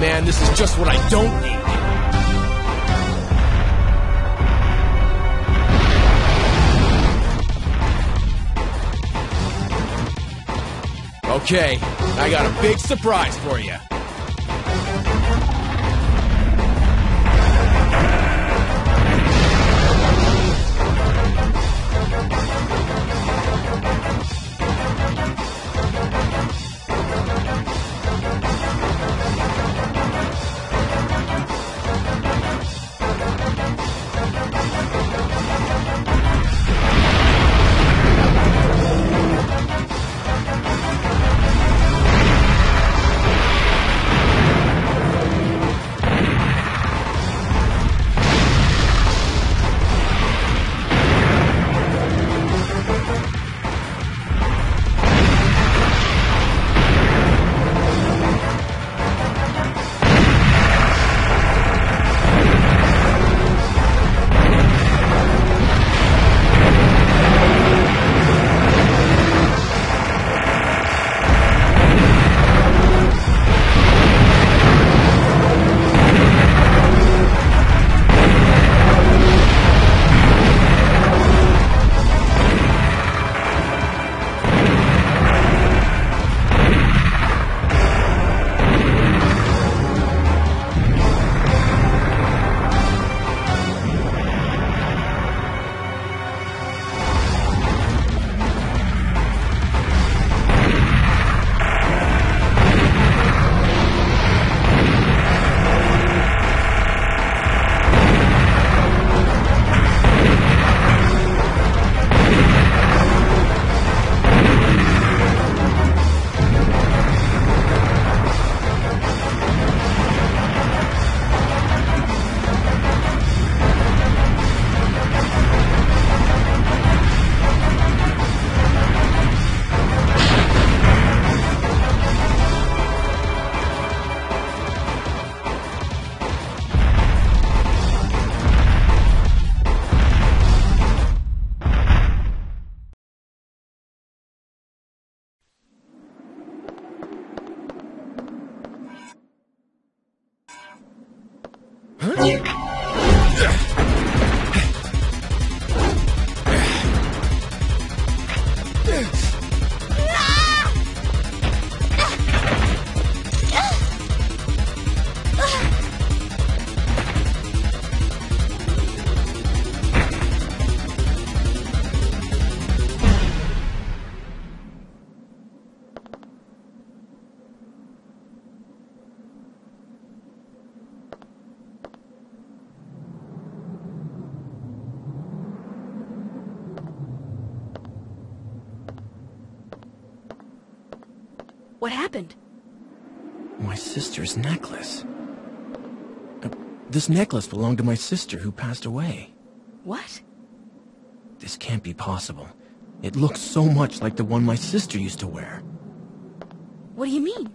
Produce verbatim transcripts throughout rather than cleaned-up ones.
man, this is just what I don't need. Okay, I got a big surprise for you. What happened? My sister's necklace. Uh, this necklace belonged to my sister who passed away. What? This can't be possible. It looks so much like the one my sister used to wear. What do you mean?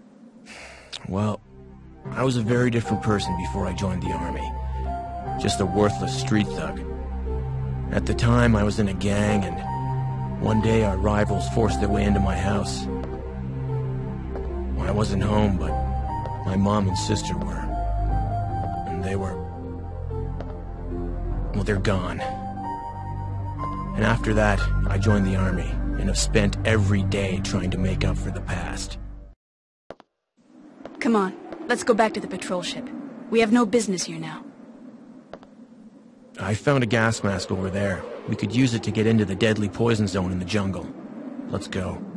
Well, I was a very different person before I joined the army. Just a worthless street thug. At the time, I was in a gang, and one day our rivals forced their way into my house. I wasn't home, but my mom and sister were. And they were... well, they're gone. And after that, I joined the army, and have spent every day trying to make up for the past. Come on, let's go back to the patrol ship. We have no business here now. I found a gas mask over there. We could use it to get into the deadly poison zone in the jungle. Let's go.